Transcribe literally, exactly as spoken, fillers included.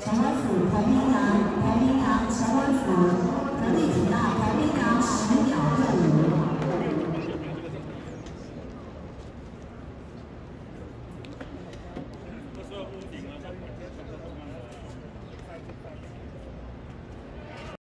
台湾府、太平洋、太平洋、台湾府、合力体大、太平洋。